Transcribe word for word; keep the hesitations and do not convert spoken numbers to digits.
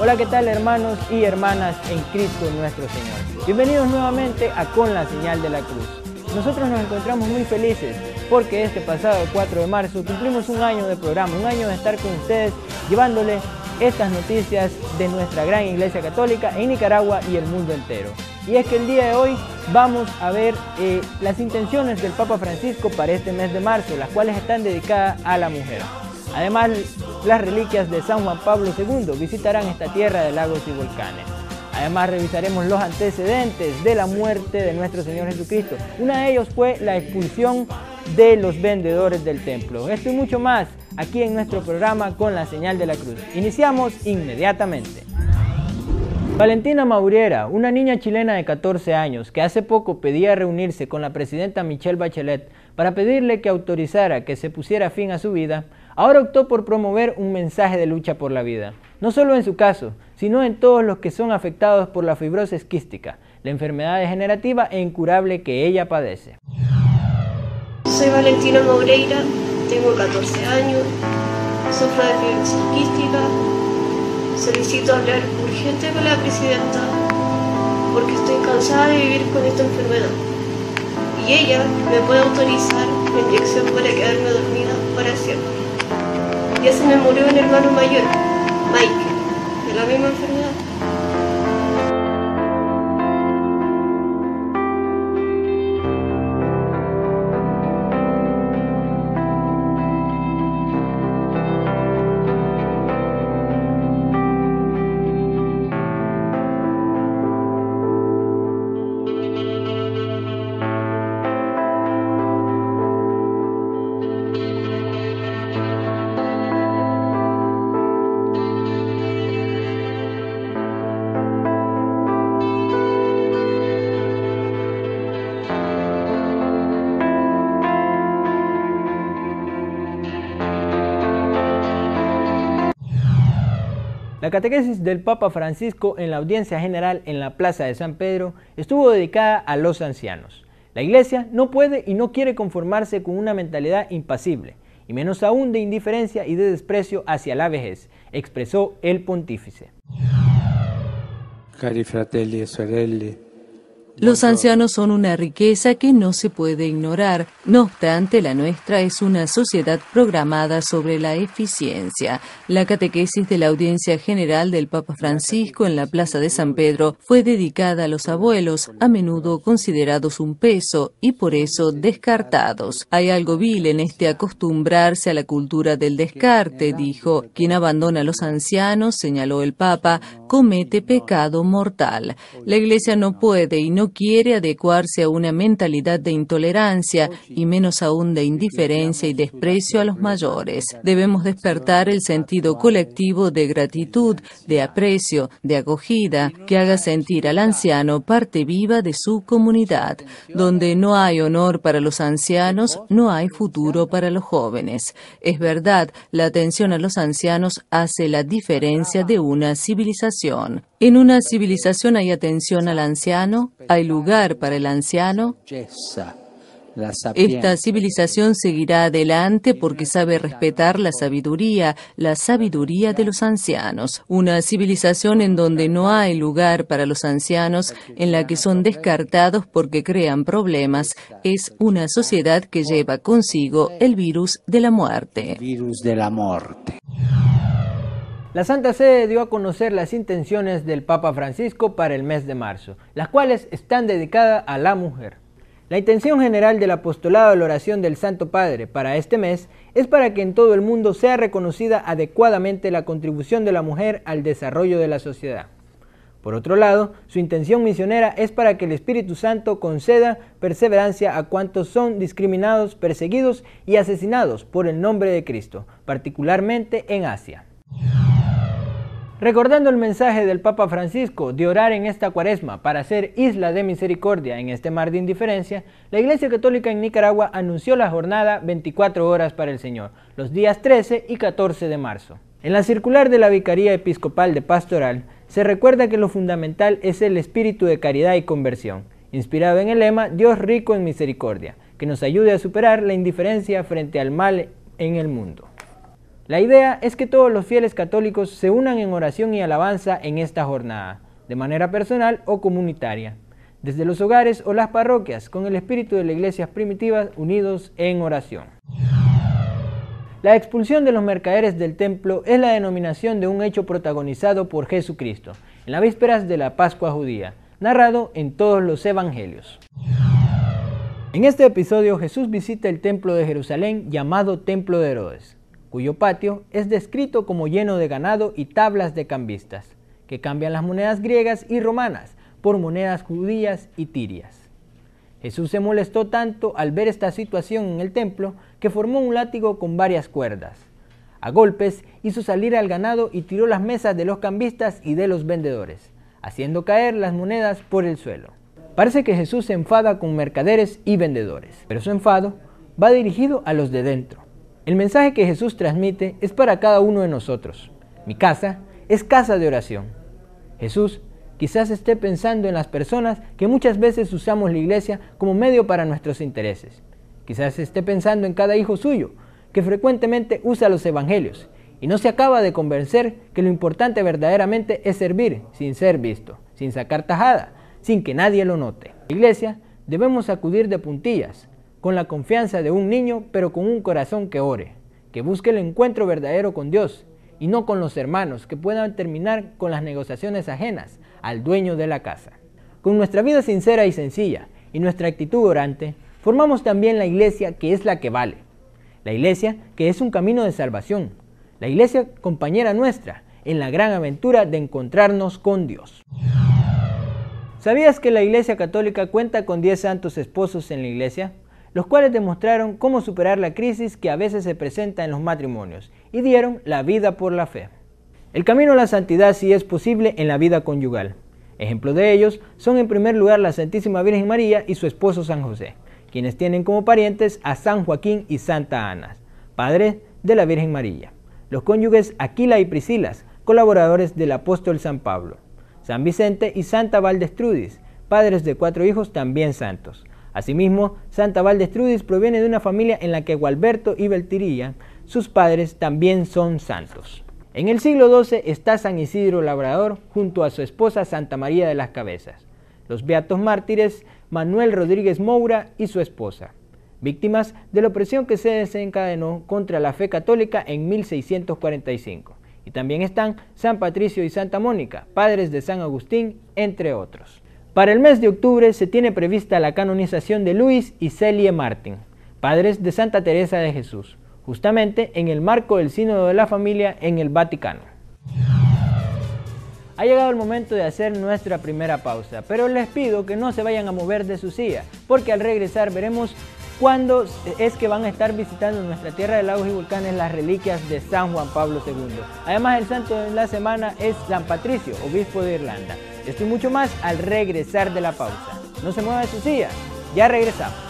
Hola, ¿qué tal, hermanos y hermanas en Cristo nuestro Señor? Bienvenidos nuevamente a Con la Señal de la Cruz. Nosotros nos encontramos muy felices porque este pasado cuatro de marzo cumplimos un año de programa, un año de estar con ustedes llevándoles estas noticias de nuestra gran Iglesia Católica en Nicaragua y el mundo entero. Y es que el día de hoy vamos a ver eh, las intenciones del Papa Francisco para este mes de marzo, las cuales están dedicadas a la mujer. Además, las reliquias de San Juan Pablo segundo visitarán esta tierra de lagos y volcanes. Además, revisaremos los antecedentes de la muerte de nuestro Señor Jesucristo. Uno de ellos fue la expulsión de los vendedores del templo. Esto y mucho más aquí en nuestro programa Con la Señal de la Cruz. Iniciamos inmediatamente. Valentina Mauriera, una niña chilena de catorce años que hace poco pedía reunirse con la presidenta Michelle Bachelet para pedirle que autorizara que se pusiera fin a su vida, ahora optó por promover un mensaje de lucha por la vida. No solo en su caso, sino en todos los que son afectados por la fibrosis quística, la enfermedad degenerativa e incurable que ella padece. Soy Valentina Maureira, tengo catorce años, sufro de fibrosis quística. Solicito hablar urgente con la presidenta porque estoy cansada de vivir con esta enfermedad. Y ella me puede autorizar la inyección para quedarme dormida para siempre. Ya se me murió un hermano mayor, Michael, de la misma enfermedad. La catequesis del Papa Francisco en la audiencia general en la Plaza de San Pedro estuvo dedicada a los ancianos. La Iglesia no puede y no quiere conformarse con una mentalidad impasible, y menos aún de indiferencia y de desprecio hacia la vejez, expresó el pontífice. Cari fratelli e sorelle, los ancianos son una riqueza que no se puede ignorar. No obstante, la nuestra es una sociedad programada sobre la eficiencia. La catequesis de la audiencia general del Papa Francisco en la Plaza de San Pedro fue dedicada a los abuelos, a menudo considerados un peso y por eso descartados. Hay algo vil en este acostumbrarse a la cultura del descarte, dijo. Quien abandona a los ancianos, señaló el Papa, comete pecado mortal. La Iglesia no puede y no quiere adecuarse a una mentalidad de intolerancia y menos aún de indiferencia y desprecio a los mayores. Debemos despertar el sentido colectivo de gratitud, de aprecio, de acogida, que haga sentir al anciano parte viva de su comunidad. Donde no hay honor para los ancianos, no hay futuro para los jóvenes. Es verdad, la atención a los ancianos hace la diferencia de una civilización. En una civilización hay atención al anciano, hay lugar para el anciano. Esta civilización seguirá adelante porque sabe respetar la sabiduría, la sabiduría de los ancianos. Una civilización en donde no hay lugar para los ancianos, en la que son descartados porque crean problemas, es una sociedad que lleva consigo el virus de la muerte. virus de la muerte. La Santa Sede dio a conocer las intenciones del Papa Francisco para el mes de marzo, las cuales están dedicadas a la mujer. La intención general del apostolado de la oración del Santo Padre para este mes es para que en todo el mundo sea reconocida adecuadamente la contribución de la mujer al desarrollo de la sociedad. Por otro lado, su intención misionera es para que el Espíritu Santo conceda perseverancia a cuantos son discriminados, perseguidos y asesinados por el nombre de Cristo, particularmente en Asia. Recordando el mensaje del Papa Francisco de orar en esta cuaresma para ser isla de misericordia en este mar de indiferencia, la Iglesia Católica en Nicaragua anunció la jornada veinticuatro horas para el Señor, los días trece y catorce de marzo. En la circular de la Vicaría Episcopal de Pastoral, se recuerda que lo fundamental es el espíritu de caridad y conversión, inspirado en el lema Dios rico en misericordia, que nos ayude a superar la indiferencia frente al mal en el mundo. La idea es que todos los fieles católicos se unan en oración y alabanza en esta jornada, de manera personal o comunitaria, desde los hogares o las parroquias, con el espíritu de las iglesias primitivas unidos en oración. La expulsión de los mercaderes del templo es la denominación de un hecho protagonizado por Jesucristo, en las vísperas de la Pascua judía, narrado en todos los evangelios. En este episodio Jesús visita el templo de Jerusalén llamado Templo de Herodes, cuyo patio es descrito como lleno de ganado y tablas de cambistas, que cambian las monedas griegas y romanas por monedas judías y tirias. Jesús se molestó tanto al ver esta situación en el templo que formó un látigo con varias cuerdas. A golpes hizo salir al ganado y tiró las mesas de los cambistas y de los vendedores, haciendo caer las monedas por el suelo. Parece que Jesús se enfada con mercaderes y vendedores, pero su enfado va dirigido a los de dentro. El mensaje que Jesús transmite es para cada uno de nosotros. Mi casa es casa de oración. Jesús quizás esté pensando en las personas que muchas veces usamos la iglesia como medio para nuestros intereses. Quizás esté pensando en cada hijo suyo, que frecuentemente usa los evangelios y no se acaba de convencer que lo importante verdaderamente es servir sin ser visto, sin sacar tajada, sin que nadie lo note. En la iglesia debemos acudir de puntillas, con la confianza de un niño, pero con un corazón que ore, que busque el encuentro verdadero con Dios y no con los hermanos, que puedan terminar con las negociaciones ajenas al dueño de la casa. Con nuestra vida sincera y sencilla y nuestra actitud orante, formamos también la iglesia que es la que vale, la iglesia que es un camino de salvación, la iglesia compañera nuestra en la gran aventura de encontrarnos con Dios. ¿Sabías que la Iglesia Católica cuenta con diez santos esposos en la iglesia, los cuales demostraron cómo superar la crisis que a veces se presenta en los matrimonios y dieron la vida por la fe? El camino a la santidad sí es posible en la vida conyugal. Ejemplo de ellos son en primer lugar la Santísima Virgen María y su esposo San José, quienes tienen como parientes a San Joaquín y Santa Ana, padres de la Virgen María. Los cónyuges Aquila y Priscilas, colaboradores del apóstol San Pablo. San Vicente y Santa Valdestrudis, padres de cuatro hijos también santos. Asimismo, Santa Valdestrudis proviene de una familia en la que Gualberto y Beltirilla, sus padres, también son santos. En el siglo doce está San Isidro Labrador junto a su esposa Santa María de las Cabezas, los beatos mártires Manuel Rodríguez Moura y su esposa, víctimas de la opresión que se desencadenó contra la fe católica en mil seiscientos cuarenta y cinco. Y también están San Patricio y Santa Mónica, padres de San Agustín, entre otros. Para el mes de octubre se tiene prevista la canonización de Luis y Celie Martin, padres de Santa Teresa de Jesús, justamente en el marco del Sínodo de la Familia en el Vaticano. Ha llegado el momento de hacer nuestra primera pausa, pero les pido que no se vayan a mover de su silla, porque al regresar veremos cuándo es que van a estar visitando nuestra tierra de lagos y volcanes las reliquias de San Juan Pablo segundo. Además, el santo de la semana es San Patricio, obispo de Irlanda. Esto y mucho más al regresar de la pausa. No se mueva de su silla, ya regresamos.